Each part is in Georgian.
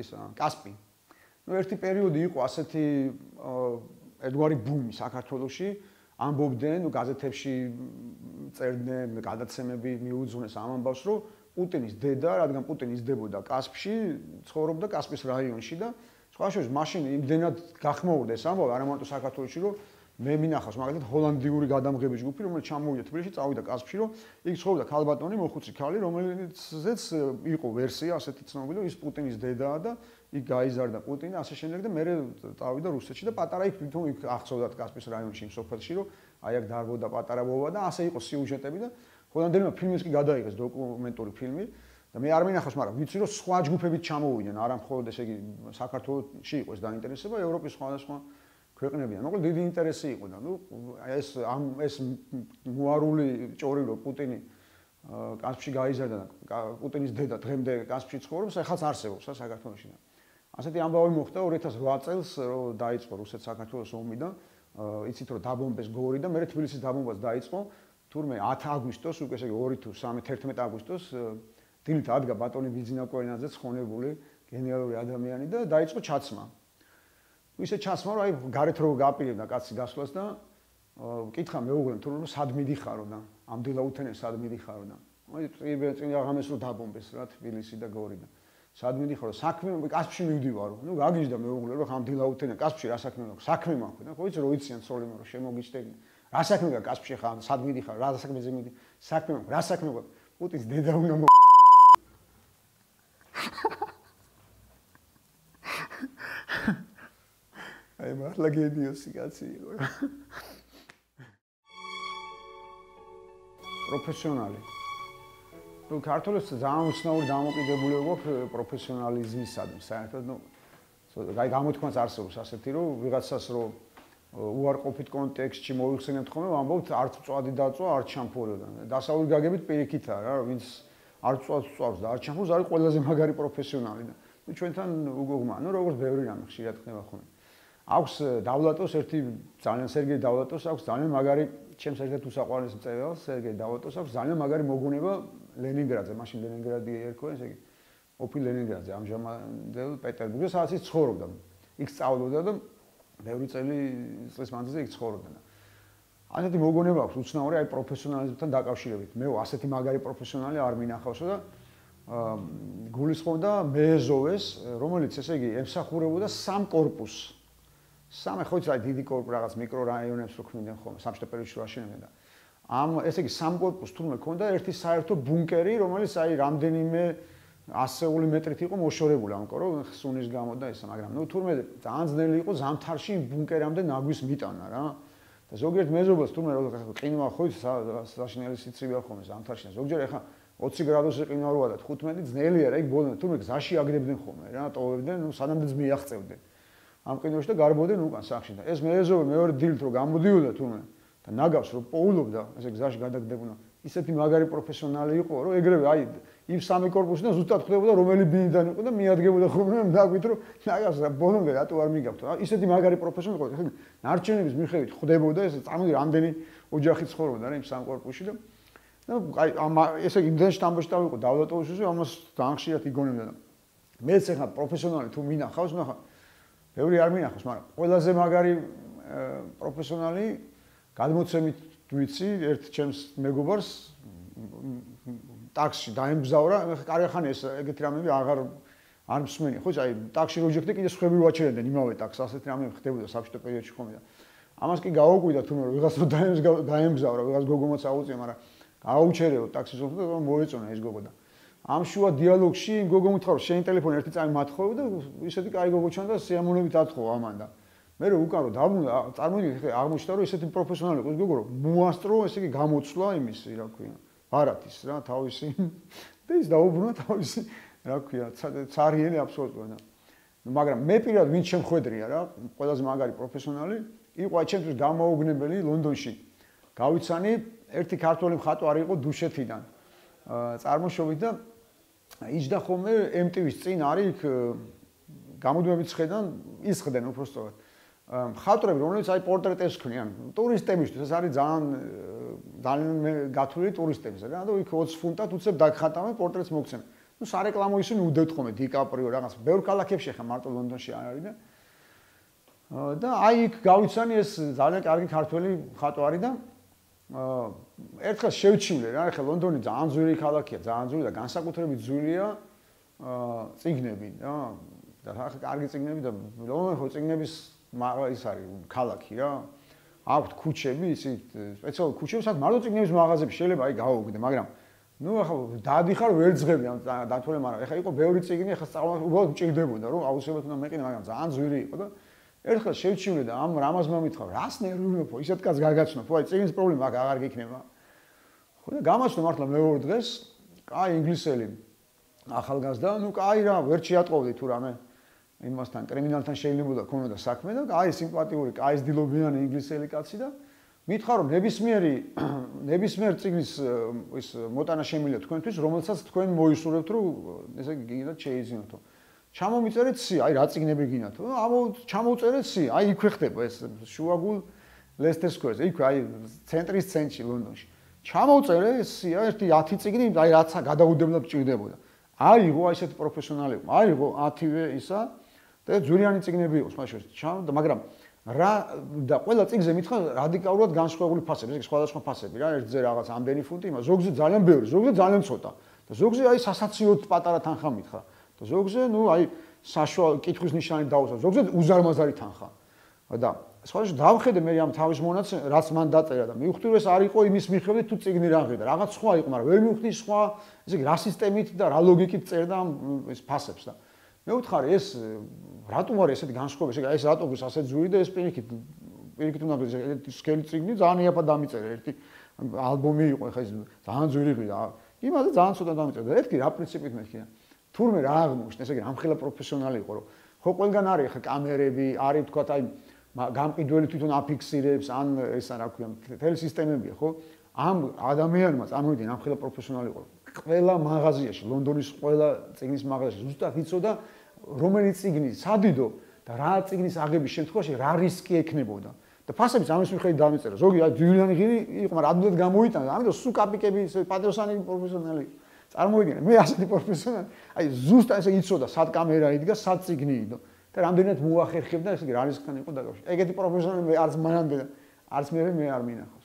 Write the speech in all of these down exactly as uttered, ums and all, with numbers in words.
იტის კასპი. ნუ ერთი პერიოდი იყო ასეთი ერთგვარი ბუმი საქართველოში, ამბობდნენ, ნუ გაზეთებში წერდნენ, გადაცემები მიუძღვნეს ამ ამბავს, რომ პუტინის დედა, რადგან პუტინი იზრდებოდა კასპში, ცხოვრობდა კასპის რაიონში და სხვა შორის მაშინ იმდენად გახმოვდა ეს ამბავი, არა მარტო საქართველოში, რომ მე მინახავს მაგალითად ჰოლანდიური გადამღების ჯგუფი, რომელიც ჩამოვიდა თბილისში, წავიდა კასპში, რომ იქ ცხოვრობდა ქალბატონი, მოხუცი ქალი, რომელიცაც იყო ვერსია ასეთი ცნობილი, რომ ის პუტინის დედაა და იქ გაიზარდა პუტინი, ასე შემდეგ და მე წავიდა რუსეთში და პატარა იქ თვითონ იქ აღწევდათ კასპის რაიონში, იმ სოფელში, რომ აი აქ დარბოდა პატარა ბოვა და ასე იყო სიუჟეტები და ჰოლანდელებმა ფილმიც კი გადაიღეს, დოკუმენტური ფილმი და მე არ მინახავს, მაგრამ ვიცი, რომ სხვა ჯგუფებით ჩამოვიდნენ, არა მხოლოდ ესე იგი საქართველოში იყო ეს დაინტერესება, ევროპის სხვადასხვა ქვეყნებიდან. მოკლედ დიდი ინტერესი იყო და ნუ ეს ამ ეს მოარული ჭორი რომ პუტინი კასპში გაიზარდა და პუტინის დედა დღემდე კასპში ცხოვრობს, ეხლაც არსებობს საქართველოში. ასეთი ამბავი მოხდა ორი ათას ოთხ წელს, რომ დაიწყო რუსეთ-საქართველოს ომი და იცით რომ დაბომბეს გორი და მე თბილისის დაბომბაც დაიწყო თურმე ათი აგვისტოს, უკვე ესე იგი ორი თუ სამი თერთმეტი აგვისტოს დილით ადგა ბატონი ბიძინა კოენაძე ცხონებული გენიალური ადამიანი და დაიწყო ჩაცმა. ისე ჩაცმა რომ აი გარეთ რო გააპირებდა კაცი გასვლას და კითხა მეუღლემ თუ რომ სად მიდიხარო და ამდილა უთენე სად მიდიხარო და აი წინ აღამეს რომ დაბომბეს რა თბილისი და გორი და სად მიდიხარო საქმე კასპში მივდივარო ნუ გაგიჟდა მეუღლე რომ ამდილა უთენე კასპში რა საქმე მაქვს საქმე მაქვს და ხო იცი რომ იციან სოლიმო რომ შემოგიჩდები რა საქმე გაქვს კასპში ხა სად მიდიხარო რა საქმეზე მიდი საქმე მაქვს რა საქმე გვაქვს პუტინის დედა უნდა აი მართლა გენიოსი კაცი იყო რა. პროფესიონალი. ნუ ქართულს ძალიან უცნაური დამოკიდებულება გვაქვს პროფესიონალიზმისადმი. საერთოდ ნუ აი გამოთქმაც არსებობს ასეთი რომ ვიღაცას რომ უარყოფით კონტექსტში მოიხსენებთ ხოლმე ვამბობთ არც წვადი დაწვა არც შამფურიო. დასავლური გაგებით პირიქითაა რა ვინც არც წვადს წვავს და არც შამფურს არის ყველაზე მაგარი პროფესიონალი და ნუ ჩვენთან უგუღმა. ნუ როგორც ბევრი რამე ხშირად ხდება ხოლმე. აქვს დავლატოს ერთი ძალიან სერგეი დავლატოს აქვს ძალიან მაგარი ჩემს ერთ-ერთ უსაყვარლეს მწერალს სერგეი დავლატოს აქვს ძალიან მაგარი მოგონება ლენინგრადზე მაშინ ლენინგრადი ერქვა ესე იგი ოფი ლენინგრადზე ამჟამად პეტერბურგზე სადაც ის ცხოვრობდა იქ სწავლობდა და ბევრი წელი წლის მანძილზე იქ ცხოვრობდა ასეთი მოგონება აქვს უცნაური აი პროფესიონალიზმთან დაკავშირებით მე ასეთი მაგარი პროფესიონალი არ მინახავსო და გულისხმობდა მეეზოვეს რომელიც ესე იგი ემსახურებოდა სამ კორპუსს სამე ხო იცი დიდი კორპუსი რაღაც მიკრორაიონებს რო ქმნიდნენ ხოლმე სამშობლო პერიოდში რო აშენებდნენ და ამ ესე იგი სამ კორპუსს თურმე ქონდა ერთი საერთო ბუნკერი რომელიც აი რამდენიმე ასეული მეტრით იყო მოშორებული ამკო რომ ხსუნის გამო და ესა მაგრამ ნუ თურმე ძალიან ძნელი იყო ზამთარში ბუნკერამდე ნაგვის მიტანა რა და ზოგიერთ მეზობელს თურმე რო ყინვა ხო იცი საშინელი სიცივეა ხოლმე ზამთარში ზოგჯერ ეხა ოცი გრადუსი ყინვა როა და თხუთმეტი ძნელია რა იქ ბოლომდე თურმე გზაში აგდებდნენ ხოლმე რა ტოვებდნენ ნუ სანამ ძმიახწევდნენ ამ ყინვაში და გარბოდნენ უკან სახში და ეს მეეზოვე მეორე დილით რო გამოდიოდა თურმე და ნაგავს რო პოულობდა ესე გზაში გადაგდებოდა ისეთი მაგარი პროფესიონალი იყო რომ ეგრევე აი იმ სამი კორპუსიდან ზუსტად ხვდებოდა რომელი ბინიდან იყო და მიადგებოდა ხოლმე ნაგვით რომ ნაგავს რა ბოლომდე რატო არ მიგავთ ისეთი მაგარი პროფესიონალი იყო ხო ნარჩენების მიხედვით ხვდებოდა ეს წამოდი რამდენი ოჯახი ცხოვრობდა რა იმ სამ კორპუსში და და აი ამ ესე იმდენ შტამბოშტავ იყო დავლატოვში ამას ძალიან ხშირად იგონებდა და მეც ახლა პროფესიონალი თუ მინახავს ნახა ბევრი არ მინახავს, მაგრამ ყველაზე მაგარი პროფესიონალი გადმოცემით ვიცი ერთ ჩემს მეგობარს ტაქსში დაემგზავრა, კარგახანი ეს ეგეთი რამები აღარ არ მსმენი. ხო, აი ტაქსში რო ჯექდი კიდე სხვები ვაჩერებდნენ იმავე ტაქსს, ასეთი რამები ხდებოდა საბჭოთა პერიოდში ხომ და ამას კი გაუკვირდა თუმცა ვიღაც რო დაემგზავრა, ვიღაც გოგომაც აუწია, მაგრამ გააუჩერეო ტაქსის ოფს და მოეწონა ეს გოგო და ამ შუა დიალოგში გოგო მითხრა რომ შენი ტელეფონი ერთი წამი მათხოვე და ისეთი კაი გოგო ჩანდა სიამოვნებით ათხოვა ამან და მე რო უკან რო დაბრუნდა წარმოვიდგინე აღმოჩნდა რომ ესეთი პროფესიონალი იყო ეს გოგო რომ მოასწრო ესე იგი გამოცვლა იმისი რა ქვია ბარათის რა თავისი და ის დაუბრუნა თავისი რა ქვია цаრიელი აბსოლუტურად მაგრამ მე პირად ვინც შემხვედრია რა ყველაზე მაგარი პროფესიონალი იყო ჩემთვის გამოუგნებელი ლონდონში გავიცანი ერთი ქართველი მხატვარი იყო დუშეთიდან წარმოშობით და იჯდა ხოლმე ემ ტი ვის წინ არის იქ გამოდმებით შედან ისხდნენ უბრალოდ მხატვრები რომელიც აი პორტრეტებს ქმნიან ტურისტებისთვის ეს არის ძალიან ძალიან გათვლილი ტურისტებს რა და იქ ოცი ფუნტად უცებ დაგხატავენ პორტრეტს მოგცემ ნუ სარეკლამო ისინი უდევთ ხოლმე დიკაპრიო რაღაც ბევრ ქალაქებში ხა მარტო ლონდონში არ არის და და აი იქ გავიცანი ეს ძალიან კარგი ქართველი მხატვარი და ერთხელ შევჩივლე რა ხა ლონდონი ძალიან ძვირი ქალაქია ძალიან ძვირი და განსაკუთრებით ძვირია წიგნები რა და ხა კარგი წიგნები და ლონდონი ხო წიგნების ის არის ქალაქი რა აქვთ ქუჩები ისე სპეციალური ქუჩები სადაც მარტო წიგნების მაღაზიები შეიძლება აი გავუგდე მაგრამ ნუ ახლა დადიხარ ვერ ძღები ამ დათვალე მაგრამ ეხლა იყო ბევრი წიგნი ეხლა სწავლობ უბრალოდ მჭირდებოდა რომ აუცილებლად უნდა მეყინე მაგრამ ძალიან ძვირი იყო და ერთხელ შევჩივლე და ამ რამას მომითხარ რას ნერვიულობ ისეთ კაც გაგაცნობ ხო აი წიგნის პრობლემა აღარ გიქნება ხო და გამაჩნდა მართლა მეორე დღეს კაი ინგლისელი ახალგაზრდა ნუ კაი რა ვერ შეატყოვდი თუ რამე იმასთან კრიმინალთან შეიძლება ქონოდა საქმე და აი სიმპათიური კაის დილობიანი ინგლისელი კაცი და მითხრა რომ ნებისმიერი ნებისმიერ წიგნის ის მოტანა შემიძლია თქვენთვის რომელსაც თქვენ მოისურვებთ რომ ესე გიგინათ შეიძინოთ ჩამომიწერეთ სი აი რა წიგნები გინათ ამო ჩამოუწერეთ სი აი იქვე ხდება ეს შუაგულ ლესტერ სკვერზე იქვე აი ცენტრის ცენტრში ლონდონში ჩამოუწერე სი ერთი ათი წიგნი აი რაცა გადაუდებლად ჭირდებოდა აიღო აი ესეთი პროფესიონალი აიღო ათივე ისა და ძვირიანი წიგნები იყო სპეციალურად მაგრამ რა და ყველა წიგნზე მითხრა რადიკალურად განსხვავებული ფასები ეს სხვადასხვა ფასები რა ერთზე რაღაც ამდენი ფუნტი იმას ზოგზე ძალიან ბევრი ზოგზე ძალიან ცოტა და ზოგზე აი სასაციოდ პატარა თანხა მითხრა და ზოგზე ნუ აი საშუალო კითხვის ნიშანი დაუსვა ზოგზე უზარმაზარი თანხა და სხვადასხვა დავხედე მე ამ თავის მონაცემ რაც მან დაწერა და მივხვდი რომ ეს არ იყო იმის მიხედვით თუ წიგნი რა ღირდა რაღაც სხვა იყო მაგრამ ვერ მივხვდი სხვა ესე იგი რა სისტემით და რა ლოგიკით წერდა ეს ფასებს და მე ვთხარი ეს რატომ არის ესეთი განსხვავება ესე იგი ეს რატომ ის ასე ძვირი და ეს პირიქით პირიქით უნდა ეს სკელი წიგნი ძალიან იაფად დამიწერა ერთი ალბომი იყო ეხა ეს ძალიან ძვირი ღირდა იმაზე ძალიან ცოტა დამიწერა და ერთი რა პრინციპით მეთქია თურმე რა აღმოჩნდა ესე იგი რამხელა პროფესიონალი იყო რომ ხო ყველგან არის ხა კამერები არის თქვა აი გამყიდველი თვითონ აფიქსირებს ან ესა რა ქვია მთელი სისტემებია ხო ამ ადამიანმა წარმოვიდგინე რამხელა პროფესიონალი იყო ყველა მაღაზიაში ლონდონის ყველა წიგნის მაღაზიაში ზუსტად იცოდა რომელი წიგნი სადიდო და რა წიგნის აღების შემთხვევაში რა რისკი ექნებოდა და ფასებიც ამის მიხედვით დამიწერა ზოგი აი ძვირიანი ღირი იყო მაგრამ ადვილად გამოიტანა ამიტომ სუ კაპიკები პატროსანი პროფესიონალი წარმოვიდგინე მე ასეთი პროფესიონალი აი ზუსტად ესე იცოდა სად კამერა იდგა სად წიგნი იდო და რამდენად მოახერხებდა ესე იგი რა რისკთან იყო დაკავშირებული ეგეთი პროფესიონალი მე არც მანამდე არც მე მე არ მინახავს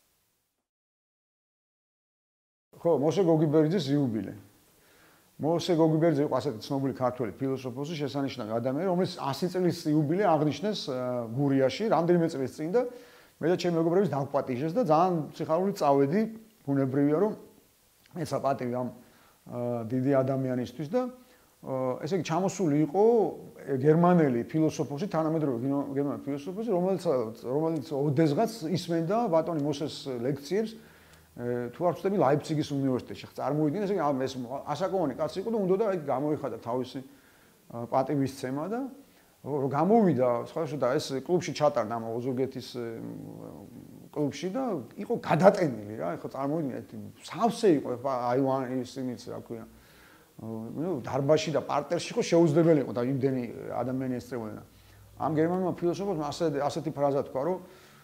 ხო მოსე გოგიბერძის იუბილე მოსე გოგიბერძი იყო ასეთი ცნობილი ქართველი ფილოსოფოსი შესანიშნავი ადამიანი რომელიც ასი წლის იუბილე აღნიშნეს გურიაში რამდენიმე წლის წინ და მე და ჩემი მეგობრებიც დავპატიჟეს და ძალიან სიხარული წავედი ბუნებრივია რომ მეცა პატივი ამ დიდი ადამიანისთვის და ესე იგი ჩამოსული იყო გერმანელი ფილოსოფოსი თანამედროვე გერმანელი ფილოსოფოსი რომელიც რომელიც ოდესღაც ისმენდა ბატონი მოსეს ლექციებს თუ არ ვწდები ლაიფციგის უნივერსიტეტში ხა წარმოვიდგინე ესე იგი ეს ასაკოვანი კაცი იყო და უნდა და აი გამოიხადა თავისი პატივისცემა და რომ გამოვიდა სხვადასხვა და ეს კლუბში ჩატარდა ამ ოზურგეთის კლუბში და იყო გადატენილი რა ხო წარმოვიდგინე სავსე იყო აივანი ისინიც რა ქვია ნუ დარბაზში და პარტერში ხო შეუძლებელი იყო და იმდენი ადამიანი ესწრებოდნენ ამ გერმანულმა ფილოსოფოსმა ასე ასეთი ფრაზა თქვა რომ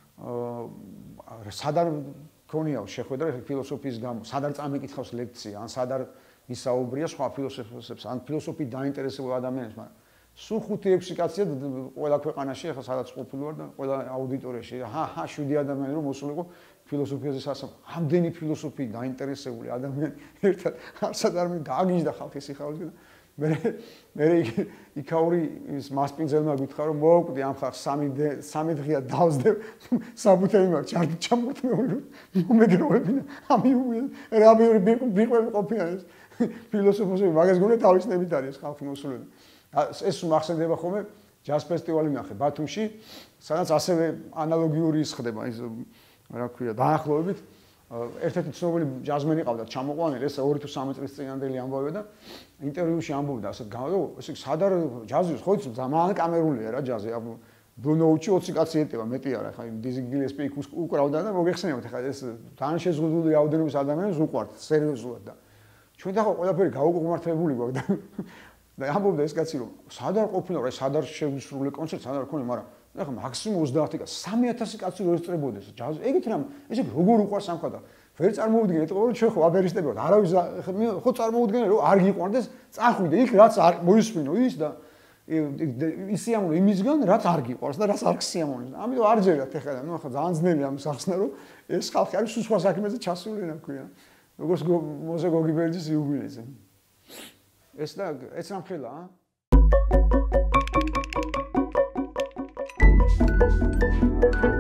სადარ ქონია შეხვედრა ფილოსოფიის გამო სადარ წამიკითხავს ლექცია ან სადარ ისაუბრია სხვა ფილოსოფოსებს ან ფილოსოფიით დაინტერესებულ ადამიანებს მაგრამ სულ ხუთი ექვსი კაცია ყველა ქვეყანაში ახლა სადაც ყოფილი ვარ და ყველა აუდიტორიაში ჰა ჰა შვიდი ადამიანი რომ მოსულიყო ფილოსოფიაზე სასწავლო ამდენი ფილოსოფიით დაინტერესებული ადამიანი ერთად არსად არ გააგიჟდა ხალხის სიხარულით და მე მე იქაური ის მასპინძელმა გითხრა რომ მოვკვდი ამ ხალხს სამი სამი დღეა დავსდე საბუთები მაქვს ჩარტი ჩამოთმეული მომეგროვებინა ამი რა მეორე ბიყვები ყოფილან ეს ფილოსოფოსები მაგას გონე თავისნებით არის ხალხი მოსულები ეს მახსენდება ხოლმე ჯაზ ფესტივალი ნახე ბათუმში სადაც ასევე ანალოგიური ის ხდება ის რა ქვია დაახლოებით ერთ-ერთი ცნობილი ჯაზმენი ყავდა ჩამოყვანილი ეს ორი თუ სამი წლის წინანდელი ამბავია და ინტერვიუში ამბობდა ასე გამო ესე სადარ ჯაზის ხო იცი ძალიან კამერულია რა ჯაზი ბლუნოუჩი ოცი კაცი ეტევა მეტი არა ხა იმ დიზი გილესპი უკრავდა და მოგეხსენებათ ხა ეს ძალიან შეზღუდული რაოდენობის ადამიანებს უყვართ სერიოზულად და ჩვენ და ხო ყველაფერი გაუკმართებული გვაქვს და და ამბობდა ეს კაცი რომ სადარ ყოფილა რა სადარ შევისრულე კონცერტი სადარ ქონე მაგრამ ეხლა მაქსიმუმ ოცდაათი კაცი სამი ათასი კაცი რო ესწრებოდეს ჯაზ ეგეთ რამ ესე როგორ უყვარს სამხატა ვერ წარმოუდგენთ, რომ ჩვენ ხო აბერისტები ვართ, არავის ხო წარმოუდგენთ, რომ არ გიყვარდეს, წახვიდე იქ, რაც არ მოისმინო ის და ისიამოვნო იმისგან, რაც არ გიყვარს და რაც არ გსიამოვნებს. ამიტომ არ ჯერათ ეხლა, ნუ ახლა ძალიან ძნელია ამ სახსნა, რომ ეს ხალხი არის სხვა საქმეზე ჩასული, რა ქვია. როგორც მოზე გოგიბერძის იუბილეზე. ეს და ეს რამხელა, აა?